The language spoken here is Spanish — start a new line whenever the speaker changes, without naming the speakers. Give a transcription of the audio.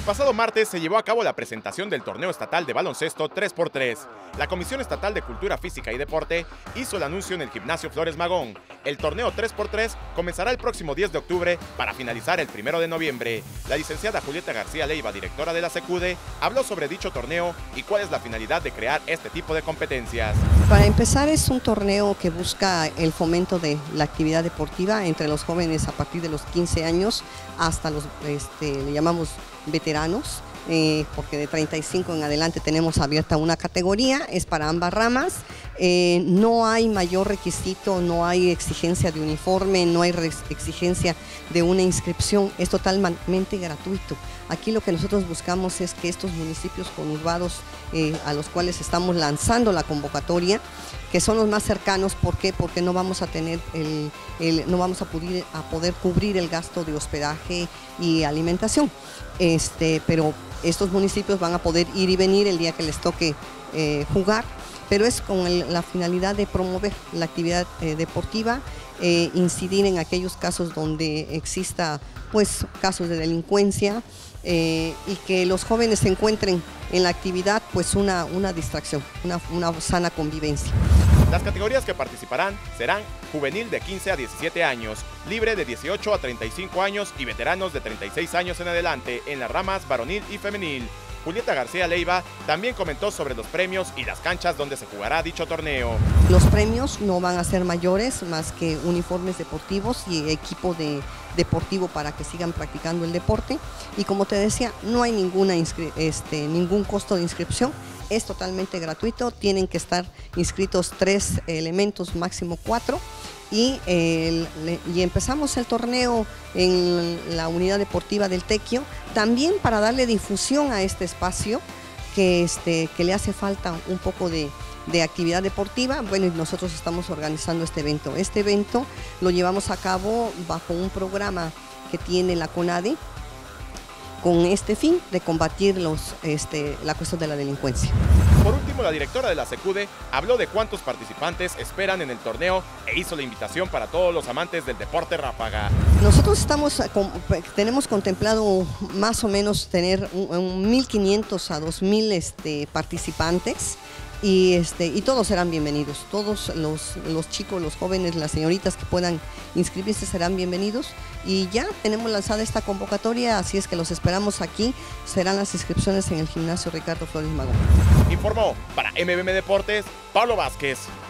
pasado martes se llevó a cabo la presentación del torneo estatal de baloncesto 3x3. La Comisión Estatal de Cultura Física y Deporte hizo el anuncio en el Gimnasio Flores Magón. El torneo 3x3 comenzará el próximo 10 de octubre para finalizar el 1 de noviembre. La licenciada Julieta García Leiva, directora de la SECUDE, habló sobre dicho torneo y cuál es la finalidad de crear este tipo de competencias.
Para empezar, es un torneo que busca el fomento de la actividad deportiva entre los jóvenes a partir de los 15 años hasta los, le llamamos veteranos, porque de 35 en adelante tenemos abierta una categoría, es para ambas ramas. No hay mayor requisito, no hay exigencia de uniforme, no hay exigencia de una inscripción, es totalmente gratuito. Aquí lo que nosotros buscamos es que estos municipios conurbados a los cuales estamos lanzando la convocatoria, que son los más cercanos, ¿por qué? Porque no vamos a tener no vamos a poder cubrir el gasto de hospedaje y alimentación, pero estos municipios van a poder ir y venir el día que les toque jugar, pero es con la finalidad de promover la actividad deportiva, incidir en aquellos casos donde exista pues casos de delincuencia y que los jóvenes encuentren en la actividad pues una distracción, una sana convivencia.
Las categorías que participarán serán juvenil de 15 a 17 años, libre de 18 a 35 años y veteranos de 36 años en adelante en las ramas varonil y femenil. Julieta García Leiva también comentó sobre los premios y las canchas donde se jugará dicho torneo.
Los premios no van a ser mayores más que uniformes deportivos y equipo deportivo para que sigan practicando el deporte. Y como te decía, no hay ningún costo de inscripción, es totalmente gratuito, tienen que estar inscritos 3 elementos, máximo 4. Y empezamos el torneo en la unidad deportiva del Tequio, también para darle difusión a este espacio que le hace falta un poco de actividad deportiva. Bueno, y nosotros estamos organizando este evento. Este evento lo llevamos a cabo bajo un programa que tiene la CONADE, con este fin de combatir la cuestión de la delincuencia.
Por último, la directora de la SECUDE habló de cuántos participantes esperan en el torneo e hizo la invitación para todos los amantes del deporte ráfaga.
Nosotros tenemos contemplado más o menos tener 1.500 a 2.000 participantes. Y todos serán bienvenidos, todos los chicos, los jóvenes, las señoritas que puedan inscribirse serán bienvenidos. Y ya tenemos lanzada esta convocatoria, así es que los esperamos aquí. Serán las inscripciones en el Gimnasio Ricardo Flores Magón.
Informó para MBM Deportes, Pablo Vázquez.